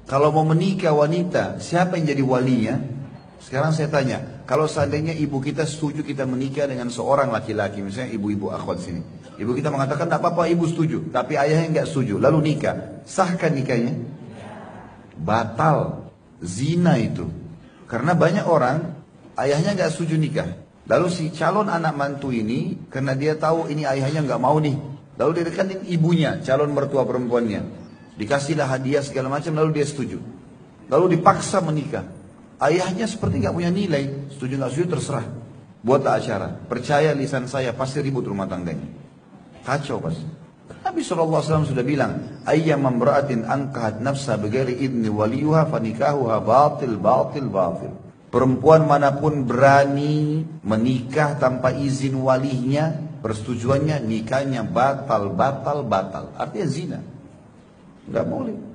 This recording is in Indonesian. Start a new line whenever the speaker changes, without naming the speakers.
Kalau mau menikah wanita, siapa yang jadi walinya? Sekarang saya tanya, kalau seandainya ibu kita setuju kita menikah dengan seorang laki-laki, misalnya ibu-ibu akhwat sini. Ibu kita mengatakan, tidak apa-apa ibu setuju, tapi ayahnya nggak setuju, lalu nikah. Sahkan nikahnya? Batal. Zina itu. Karena banyak orang, ayahnya nggak setuju nikah. Lalu si calon anak mantu ini, karena dia tahu ini ayahnya nggak mau nih. Lalu dia deketin ibunya, calon mertua perempuannya. Dikasihlah hadiah segala macam, lalu dia setuju. Lalu dipaksa menikah. Ayahnya seperti nggak punya nilai, setuju nggak setuju terserah. Buatlah acara. Percaya lisan saya pasti ribut rumah tangganya. Kacau pasti. Nabi SAW sudah bilang, ayyam mamra'atin angkahat nafsa bighairi idni waliyuha fanikahuha batil batil batil. Perempuan manapun berani menikah tanpa izin walinya, persetujuannya, nikahnya batal batal batal. Artinya zina. Nggak boleh.